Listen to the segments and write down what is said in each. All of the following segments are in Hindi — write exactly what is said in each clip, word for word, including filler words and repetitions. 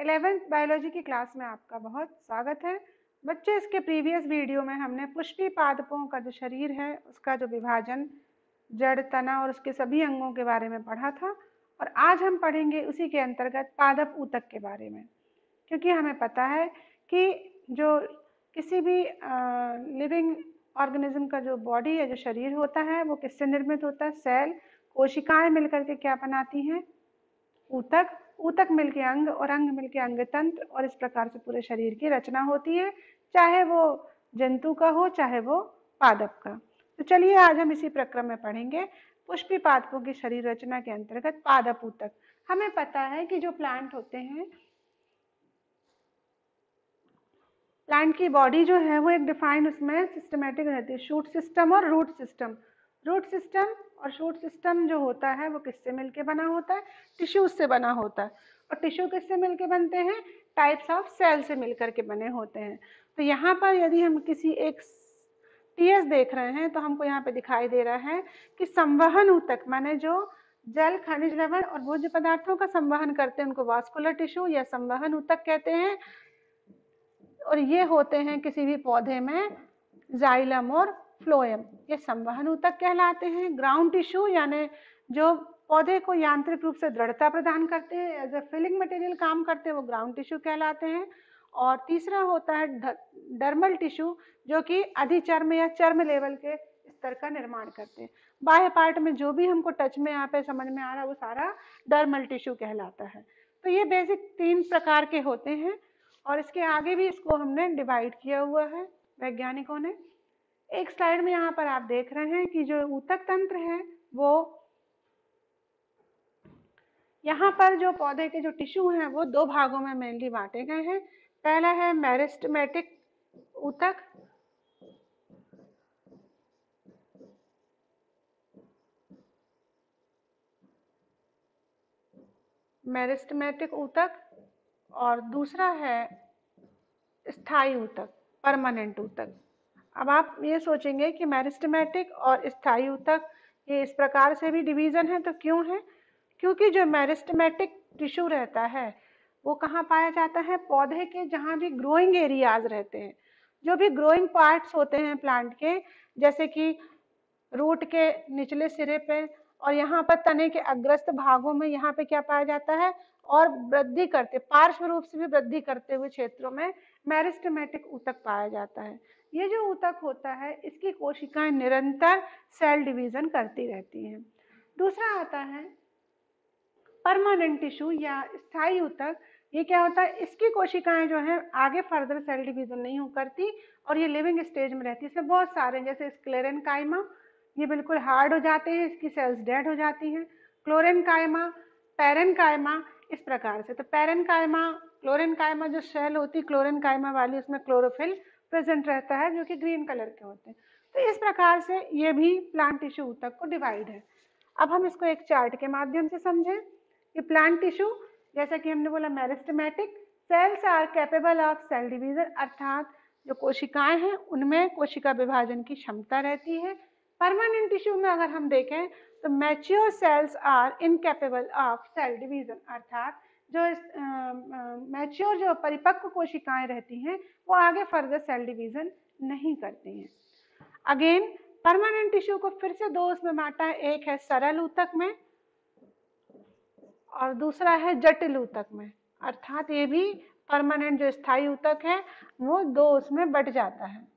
इलेवेंथ बायोलॉजी की क्लास में आपका बहुत स्वागत है। बच्चे, इसके प्रीवियस वीडियो में हमने पुष्पी पादपों का जो शरीर है उसका जो विभाजन, जड़, तना और उसके सभी अंगों के बारे में पढ़ा था और आज हम पढ़ेंगे उसी के अंतर्गत पादप ऊतक के बारे में। क्योंकि हमें पता है कि जो किसी भी लिविंग ऑर्गेनिज्म का जो बॉडी या जो शरीर होता है वो किससे निर्मित होता है? सेल, कोशिकाएं मिलकर के क्या बनाती हैं? ऊतक, ऊतक मिलके अंग और अंग मिलके अंग तंत्र, और इस प्रकार से पूरे शरीर की रचना होती है, चाहे वो जंतु का हो चाहे वो पादप का। तो चलिए आज हम इसी प्रक्रम में पढ़ेंगे पुष्पी पादपों की शरीर रचना के अंतर्गत पादप ऊतक। हमें पता है कि जो प्लांट होते हैं, प्लांट की बॉडी जो है वो एक डिफाइंड उसमें सिस्टमेटिक रहती है, शूट सिस्टम और रूट सिस्टम। रूट सिस्टम और शूट सिस्टम जो होता है वो किससे मिलके बना होता है? टिश्यूज से बना होता है। और टिश्यू किससे मिलके बनते हैं? टाइप्स ऑफ सेल से मिलकर के बने होते हैं। तो यहाँ पर यदि हम किसी एक टीएस देख रहे हैं तो हमको यहाँ पे दिखाई दे रहा है कि संवहन ऊतक, माने जो जल, खनिज, लवण और भोज्य पदार्थों का संवहन करते हैं उनको वास्कुलर टिश्यू या संवहन ऊतक कहते हैं। और ये होते हैं किसी भी पौधे में जाइलम और फ्लोएम, ये संवहन ऊतक कहलाते हैं। ग्राउंड टिश्यू यानी जो पौधे को यांत्रिक रूप से दृढ़ता प्रदान करते हैं, एज ए फिलिंग मटेरियल काम करते हैं, वो ग्राउंड टिश्यू कहलाते हैं। और तीसरा होता है डर्मल टिश्यू, जो कि अधिचर्म या चर्म लेवल के स्तर का निर्माण करते हैं। बाह्य पार्ट में जो भी हमको टच में यहाँ पे समझ में आ रहा है वो सारा डर्मल टिश्यू कहलाता है। तो ये बेसिक तीन प्रकार के होते हैं और इसके आगे भी इसको हमने डिवाइड किया हुआ है वैज्ञानिकों ने। एक स्लाइड में यहाँ पर आप देख रहे हैं कि जो ऊतक तंत्र है वो यहाँ पर जो पौधे के जो टिश्यू हैं वो दो भागों में मेनली बांटे गए हैं। पहला है मेरिस्टेमेटिक ऊतक, मेरिस्टेमेटिक ऊतक, और दूसरा है स्थायी ऊतक, परमानेंट ऊतक। अब आप ये सोचेंगे कि मेरिस्टेमेटिक और स्थायी ऊतक ये इस प्रकार से भी डिवीजन है, तो क्यों है? क्योंकि जो मेरिस्टेमेटिक टिश्यू रहता है वो कहाँ पाया जाता है? पौधे के जहाँ भी ग्रोइंग एरियाज रहते हैं, जो भी ग्रोइंग पार्ट्स होते हैं प्लांट के, जैसे कि रूट के निचले सिरे पे और यहाँ पर तने के अग्रस्त भागों में, यहाँ पे क्या पाया जाता है? और वृद्धि करते, पार्श्व रूप से भी वृद्धि करते हुए क्षेत्रों में मेरिस्टेमेटिक ऊतक पाया जाता है। ये जो ऊतक होता है इसकी कोशिकाएं निरंतर सेल डिवीजन करती रहती हैं। दूसरा आता है परमानेंट टिश्यू या स्थायी ऊतक। ये क्या होता है? इसकी कोशिकाएं जो है आगे फर्दर सेल डिवीजन नहीं हो करती और ये लिविंग स्टेज में रहती है। इसमें बहुत सारे, जैसे स्क्लेरेनकाइमा, ये बिल्कुल हार्ड हो जाते हैं, इसकी सेल्स डेड हो जाती हैं। क्लोरेनकाइमा, पैरेनकाइमा, इस प्रकार से। तो पैरेनकाइमा, क्लोरेनकाइमा जो सेल होती है क्लोरेनकाइमा वाली, उसमें क्लोरोफिल प्रेजेंट रहता है जो कि ग्रीन कलर के होते हैं। तो इस प्रकार से ये भी प्लांट टिश्यू ऊतक को डिवाइड है। अब हम इसको एक चार्ट के माध्यम से समझें कि प्लांट टिश्यू, जैसा कि हमने बोला meristematic, cells are capable of cell division, अर्थात जो कोशिकाएं हैं उनमें कोशिका विभाजन की क्षमता रहती है। परमानेंट टिश्यू में अगर हम देखें तो mature cells are incapable of cell division, अर्थात जो मैच्योर जो परिपक्व कोशिकाएं रहती हैं वो आगे फर्दर सेल डिवीजन नहीं करती हैं। अगेन परमानेंट टिश्यू को फिर से दो उसमें बांटा है, एक है सरल ऊतक में और दूसरा है जटिल ऊतक में, अर्थात ये भी परमानेंट जो स्थायी ऊतक है वो दो उसमें बट जाता है,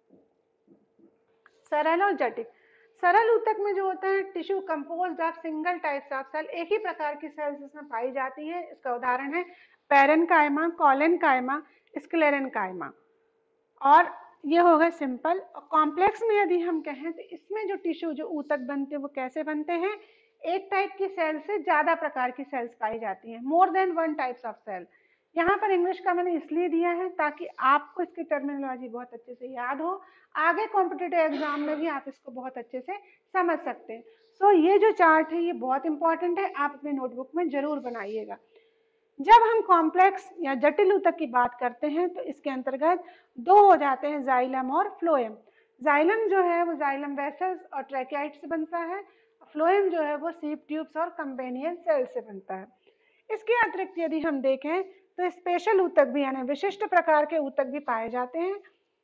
सरल और जटिल। सरल ऊतक में जो होता है tissue composed of single types of cell, एक ही प्रकार की सेल्स इसमें पाई जाती है। इसका उदाहरण है पैरेनकाइमा, कॉलेनकाइमा, स्क्लेरेनकाइमा। और ये हो गए सिंपल। कॉम्प्लेक्स में यदि हम कहें तो इसमें जो टिश्यू जो ऊतक बनते हैं वो कैसे बनते हैं? एक टाइप की सेल से ज्यादा प्रकार की सेल्स पाई जाती हैं, more than one types of cell. यहाँ पर इंग्लिश का मैंने इसलिए दिया है ताकि आपको इसकी टर्मिनोलॉजी बहुत अच्छे से याद हो, आगे कॉम्पिटिटिव एग्जाम में भी आप इसको बहुत अच्छे से समझ सकते हैं। सो so, ये जो चार्ट है ये बहुत इंपॉर्टेंट है, आप अपने नोटबुक में जरूर बनाइएगा। जब हम कॉम्प्लेक्स या जटिल ऊतक की बात करते हैं तो इसके अंतर्गत दो हो जाते हैं, जाइलम और फ्लोएम। जाइलम जो है वो जाइलम वेसल्स और ट्रैकियाइट से बनता है, फ्लोएम जो है वो सीप ट्यूब्स और कंपेनियन सेल से बनता है। इसके अतिरिक्त यदि हम देखें तो स्पेशल ऊतक भी यानी विशिष्ट प्रकार के ऊतक भी पाए जाते हैं।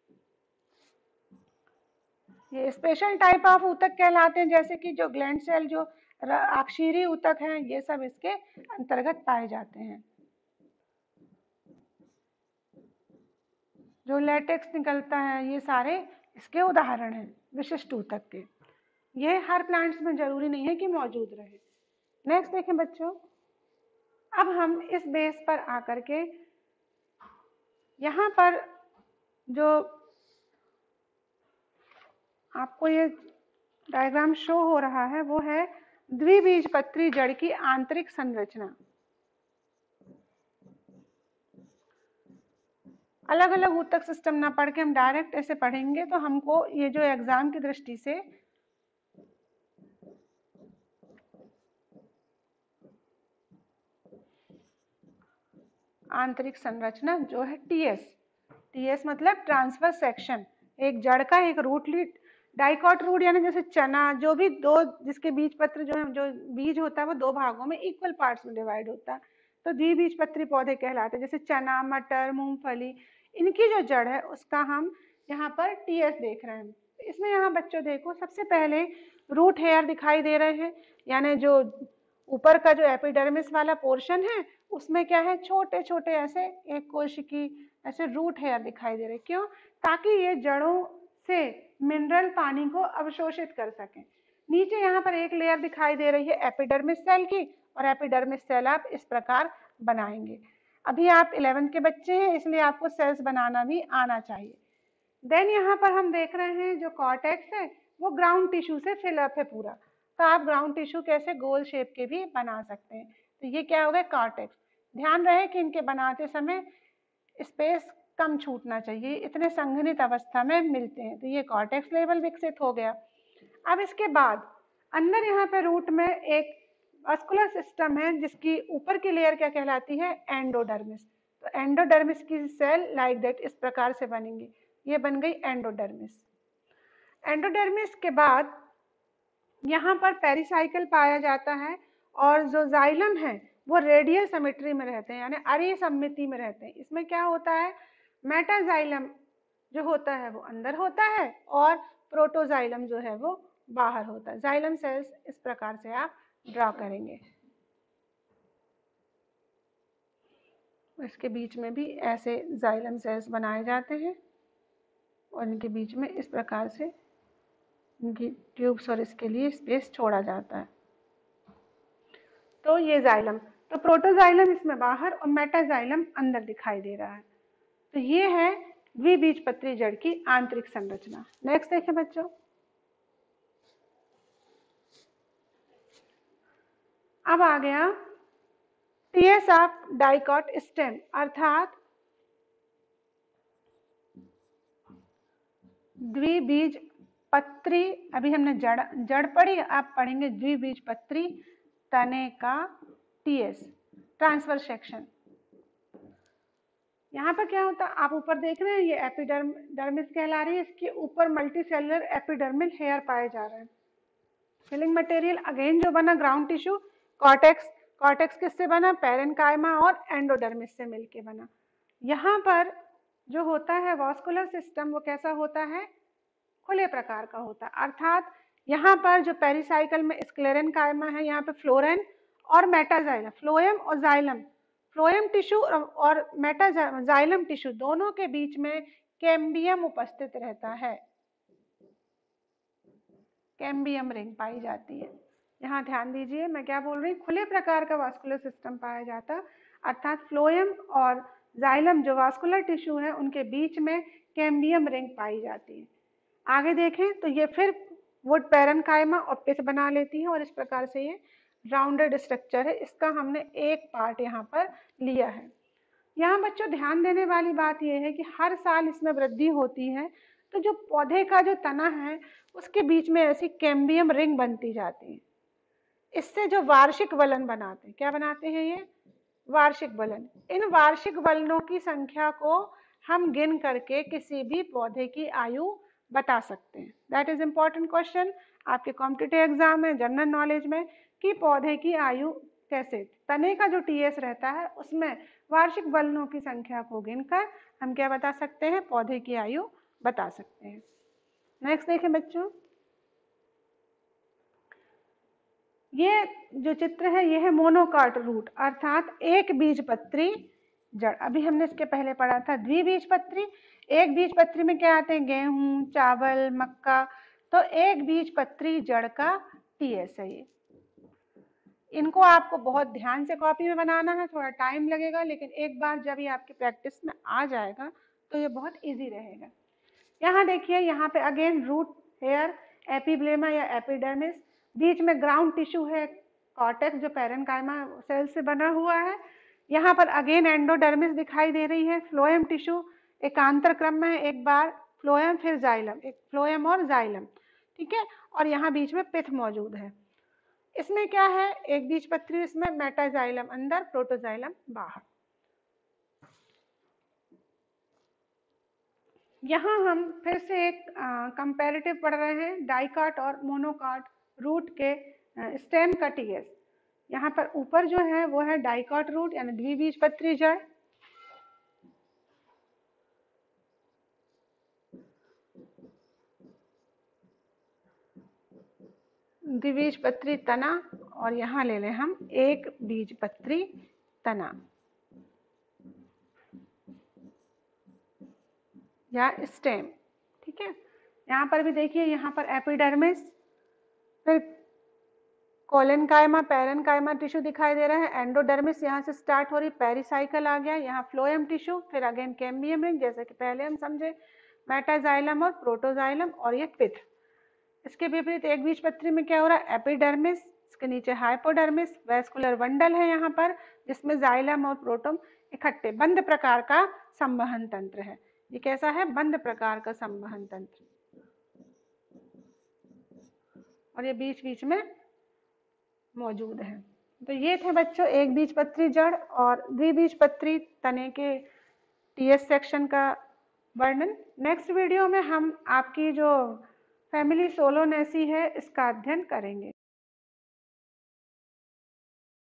ये स्पेशल टाइप ऑफ ऊतक कहलाते हैं, जैसे कि जो ग्लैंड सेल, जो अक्षीरी ऊतक हैं, ये सब इसके अंतर्गत पाए जाते हैं। जो लेटेक्स निकलता है, ये सारे इसके उदाहरण हैं विशिष्ट ऊतक के। ये हर प्लांट्स में जरूरी नहीं है कि मौजूद रहे। नेक्स्ट देखें बच्चों, अब हम इस बेस पर आकर के यहाँ पर जो आपको ये डायग्राम शो हो रहा है वो है द्विबीजपत्री जड़ की आंतरिक संरचना। अलग अलग ऊतक सिस्टम ना पढ़ के हम डायरेक्ट ऐसे पढ़ेंगे तो हमको ये जो एग्जाम की दृष्टि से आंतरिक संरचना जो है टीएस, टीएस मतलब ट्रांसफर सेक्शन, एक जड़ का एक रूट लीड डाइकॉट रूट, यानी जैसे चना, जो भी दो जिसके बीज पत्र जो है, जो बीज होता है वो दो भागों में इक्वल पार्ट्स में डिवाइड होता है, तो द्विबीजपत्री पौधे कहलाते हैं। जैसे चना, मटर, मूंगफली, इनकी जो जड़ है उसका हम यहाँ पर टीएस देख रहे हैं। इसमें यहाँ बच्चों देखो, सबसे पहले रूट हेयर दिखाई दे रहे हैं, यानी जो ऊपर का जो एपिडर्मिस वाला पोर्शन है उसमें क्या है, छोटे छोटे ऐसे एक कोशिकी ऐसे रूट हेयर दिखाई दे रहे। क्यों? ताकि ये जड़ों से मिनरल पानी को अवशोषित कर सकें। नीचे यहाँ पर एक लेयर दिखाई दे रही है एपिडर्मिस सेल की, और एपिडर्मिस सेल आप इस प्रकार बनाएंगे। अभी आप इलेवेंथ के बच्चे हैं, इसलिए आपको सेल्स बनाना भी आना चाहिए। देन यहाँ पर हम देख रहे हैं जो कॉर्टेक्स है वो ग्राउंड टिश्यू से फिलअप है पूरा, तो आप ग्राउंड टिश्यू कैसे गोल शेप के भी बना सकते हैं। तो ये क्या हो गया, कॉर्टेक्स। ध्यान रहे कि इनके बनाते समय स्पेस कम छूटना चाहिए, इतने संघनित अवस्था में मिलते हैं, तो ये कॉर्टेक्स लेवल विकसित हो गया। अब इसके बाद अंदर यहाँ पे रूट में एक वास्कुलर सिस्टम है जिसकी ऊपर की लेयर क्या कहलाती है, एंडोडर्मिस। तो एंडोडर्मिस की सेल लाइक दैट इस प्रकार से बनेंगी, ये बन गई एंडोडर्मिस। एंडोडर्मिस के बाद यहाँ पर पेरिसाइकल पाया जाता है, और जो जाइलम है वो रेडियल सिमेट्री में रहते हैं, यानी अरे सममिति में रहते हैं। इसमें क्या होता है, मेटाजाइलम जो होता है वो अंदर होता है, और प्रोटोजाइलम जो है वो बाहर होता है। जाइलम सेल्स इस प्रकार से आप ड्रा करेंगे। इसके बीच में भी ऐसे जाइलम सेल्स बनाए जाते हैं, और इनके बीच में इस प्रकार से इनकी ट्यूब्स और इसके लिए स्पेस छोड़ा जाता है। तो ये जाइलम, तो प्रोटोजाइलम इसमें बाहर और मेटाजाइलम अंदर दिखाई दे रहा है। तो ये है द्विबीजपत्री जड़ की आंतरिक संरचना। नेक्स्ट देखें बच्चों, अब आ गया टीएस ऑफ डाइकॉट स्टेम, अर्थात द्विबीजपत्री। अभी हमने जड़ जड़ पढ़ी, आप पढ़ेंगे द्विबीजपत्री तने का टीएस, ट्रांसफर सेक्शन। यहाँ पर क्या होता है, आप ऊपर देख रहे हैं ये एपिडर्मिस कहला रही है, इसके ऊपर मल्टीसेलुलर एपिडर्मिल हेयर पाए जा रहे हैं। फिलिंग मटेरियल अगेन जो बना ग्राउंड टिश्यू, कॉर्टेक्स, कॉर्टेक्स किससे बना, पैरेन्काइमा और एंडोडर्मिस से मिलके बना। यहाँ पर जो होता है वास्कुलर सिस्टम वो कैसा होता है, खुले प्रकार का होता है, अर्थात यहाँ पर जो पेरिसाइकल में स्क्लेरेन्काइमा है, यहाँ पे फ्लोरेम और मेटाजाइलम, फ्लोएम और जाइलम, फ्लोएम टिश्यू और मेटाजाइलम टिश्यू दोनों के बीच में कैम्बियम उपस्थित रहता है, कैम्बियम रिंग पाई जाती है। यहाँ ध्यान दीजिए मैं क्या बोल रही हूँ, खुले प्रकार का वास्कुलर सिस्टम पाया जाता, अर्थात फ्लोएम और जाइलम जो वास्कुलर टिश्यू है उनके बीच में कैम्बियम रिंग पाई जाती है। आगे देखें तो ये फिर वुड पैरेन्काइमा और पिथ बना लेती है, और इस प्रकार से ये राउंडेड स्ट्रक्चर है। इसका हमने एक पार्ट यहाँ पर लिया है। यहाँ बच्चों ध्यान देने वाली बात यह है कि हर साल इसमें वृद्धि होती है, तो जो पौधे का जो तना है उसके बीच में ऐसी कैम्बियम रिंग बनती जाती है। इससे जो वार्षिक वलन बनाते हैं, क्या बनाते हैं ये, वार्षिक वलन। इन वार्षिक वलनों की संख्या को हम गिन करके किसी भी पौधे की आयु बता सकते हैं। दैट इज इम्पोर्टेंट क्वेश्चन आपके कॉम्पिटिटिव एग्जाम में, जनरल नॉलेज में, कि पौधे की आयु कैसे तने का जो टीएस रहता है उसमें वार्षिक बलनों की संख्या को गिनकर हम क्या बता सकते हैं, पौधे की आयु बता सकते हैं। नेक्स्ट देखें बच्चों, ये जो चित्र है ये है मोनोकाट रूट अर्थात एक बीजपत्री जड़। अभी हमने इसके पहले पढ़ा था द्विबीजपत्री। एक बीजपत्री में क्या आते हैं, गेहूं, चावल, मक्का। तो एक बीजपत्री जड़ का टीएस है ये। इनको आपको बहुत ध्यान से कॉपी में बनाना है, थोड़ा टाइम लगेगा, लेकिन एक बार जब ये आपकी प्रैक्टिस में आ जाएगा तो ये बहुत इजी रहेगा। यहाँ देखिए, यहाँ पे अगेन रूट हेयर, एपिब्लेमा या एपिडर्मिस, बीच में ग्राउंड टिश्यू है कॉर्टेक्स जो पैरेन्काइमा सेल से बना हुआ है। यहाँ पर अगेन एंडोडर्मिस दिखाई दे रही है, फ्लोएम टिश्यू एकांतर क्रम में है, एक बार फ्लोएम फिर जाइलम, एक फ्लोएम और जाइलम, ठीक है। और यहाँ बीच में पिथ मौजूद है। इसमें क्या है, एक बीजपत्री, इसमें मेटाजाइलम अंदर, प्रोटोजाइलम बाहर। यहाँ हम फिर से एक कंपैरेटिव पढ़ रहे हैं डाइकाट और मोनोकाट रूट के स्टेम का टीएस। यहाँ पर ऊपर जो है वो है डाइकाट रूट यानी द्विबीजपत्री जड़, द्विबीजपत्री तना, और यहाँ ले लें हम एक बीजपत्री तना या स्टेम, ठीक है। यहाँ पर भी देखिए, यहाँ पर एपिडर्मिस, फिर कोलेनकाइमा, पैरेन्काइमा टिश्यू दिखाई दे रहा है, एंडोडर्मिस यहाँ से स्टार्ट हो रही, पेरिसाइकल आ गया, यहाँ फ्लोएम टिश्यू, फिर अगेन कैम्बियम रिंग जैसे कि पहले हम समझे, मेटाजाइलम और प्रोटोजाइलम, और ये पिथ। इसके विपरीत एक बीजपत्री में क्या हो रहा है, एपिडर्मिस, इसके नीचे हाइपोडर्मिस, वेस्कुलर बंडल है यहाँ पर जिसमें जाइलम और प्रोटोम इकट्ठे, बंद प्रकार का संवहन तंत्र है। ये कैसा है, बंद प्रकार का संवहन तंत्र, और ये बीच बीच में मौजूद है। तो ये थे बच्चों एक बीजपत्री जड़ और द्विबीजपत्री तने के टीएस सेक्शन का वर्णन। नेक्स्ट वीडियो में हम आपकी जो फैमिली सोलोनेसी है इसका अध्ययन करेंगे।